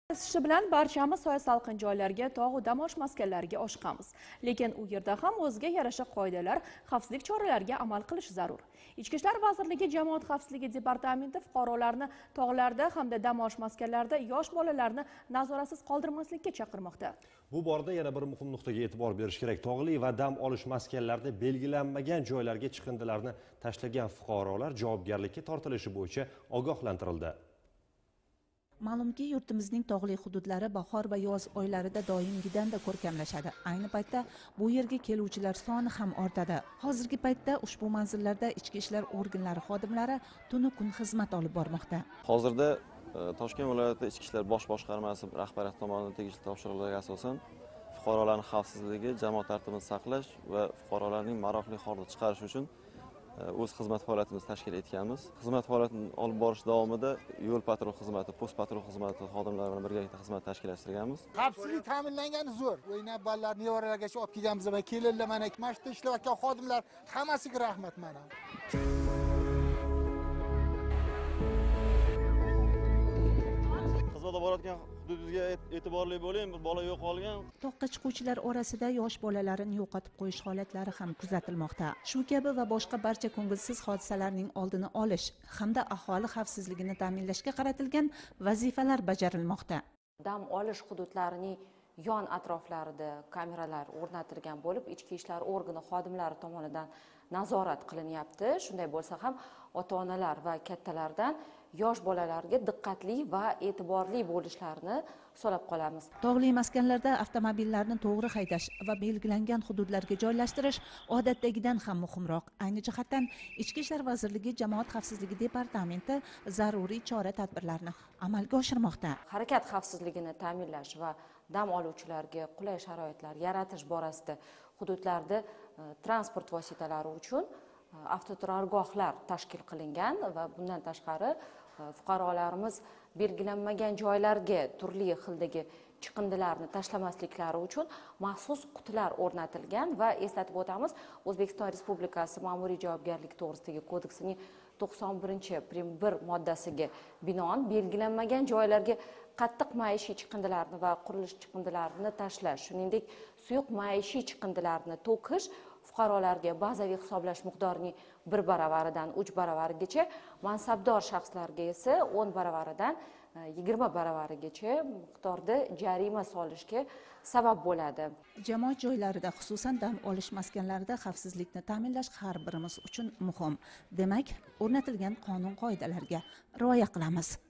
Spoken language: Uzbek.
Ishi bilan barchamiz soya salqin joylarga, tog' dam olish maskanlariga oshiqamiz. Lekin u yerda ham o'ziga yarasha qoidalar, xavfsizlik choralariga amal qilish zarur. Ichki ishlar vazirligi Jamoat xavfsizligi departamenti fuqarolarni tog'larda hamda dam olish maskanlarida yosh bolalarni nazoratsiz qoldirmaslikka chaqirmoqda. Bu borada yana bir muhim nuqtaga e'tibor berish kerak. Tog'li va dam olish maskanlarida belgilanmagan joylarga chiqindilarni tashlagan fuqarolar javobgarlikka tortilishi bo'yicha ogohlantirildi. Ma'lumki, yurtimizning tog'li hududlari bahor va yoz oylarida doimgidanda ko'rkamlashadi. Ayni paytda bu yerga keluvchilar soni ham ortadi. Hozirgi paytda ushbu manzillarda ichki ishlar organlari xodimlari tunu kun xizmat olib bormoqda. Hozirda Toshkent viloyati ichki ishlar bosh boshqarmasi rahbariyati tomonidan tegishli topshiriqlarga asosan fuqarolarning xavfsizligi, jamoat tartibini saqlash va fuqarolarning maroqli holda chiqarish uchun o'z xizmat faoliyatimizni tashkil etganmiz. Xizmat faoliyatini olib borish davomida yo'l patrul xizmati, post patrul xizmati xodimlari bilan birgalikda xizmat tashkillashtirganmiz. Xavfsizlik ta'minlangani zo'r. O'ynab bolalar, nevarlargacha olib kelganmiz va kelinlar mana mashta ishlayotgan xodimlar hammasiga rahmat mana. Xizmatga borayotgan hududingizga e'tiborli bo'ling, bir bola yo'qolgan. Toqqa chiquvchilar orasida yosh bolalarini yo'qotib qo'yish holatlari ham kuzatilmoqda. Shu kabi va boshqa barcha ko'ngilsiz hodisalarning oldini olish hamda aholi xavfsizligini ta'minlashga qaratilgan vazifalar bajarilmoqda. Dam olish hududlarining yon atroflarida kameralar o'rnatilgan bo'lib, ichki ishlar organi xodimlari tomonidan nazorat qilinyapti. Shunday bo'lsa ham ota-onalar va kattalardan yosh bolalarga diqqatli va e'tiborli bo'lishlarini so'rab qolamiz. Tog'li maskanlarda avtomobillarni to'g'ri haydash va belgilangan hududlarga joylashtirish odatdagidan ham muhimroq. Ayni jihatdan Ichki ishlar vazirligi Jamoat xavfsizligi departamenti zaruriy chora-tadbirlarni amalga oshirmoqda. Harakat xavfsizligini ta'minlash va dam oluvchilarga qulay sharoitlar yaratish borasida hududlarda transport vositalari uchun avtoturargohlar tashkil qilingan va bundan tashqari fuqarolarimiz belgilanmagan joylarga turli xildagi chiqindilarni tashlamasliklari uchun maxsus qutilar o'rnatilgan va eslatib o'tamiz, O'zbekiston Respublikasi Ma'muriy javobgarlik to'g'risidagi kodeksining 91-1 moddasiga binoan belgilanmagan joylarga qattiq maishiy chiqindilarni va qurilish chiqindilarini tashlash, shuningdek suyuq maishiy chiqindilarni to'kish fuqarolarga bazaviy hisoblash miqdorining 1 baravaridan 3 baravarigacha, mansabdor shaxslarga esa 10 baravaridan 20 baravarigacha miqdorda jarima solishga sabab bo'ladi. Jamoat joylarida, xususan dam olish maskanlarida xavfsizlikni ta'minlash har birimiz uchun muhim. Demak, o'rnatilgan qonun qoidalariga rioya qilamiz.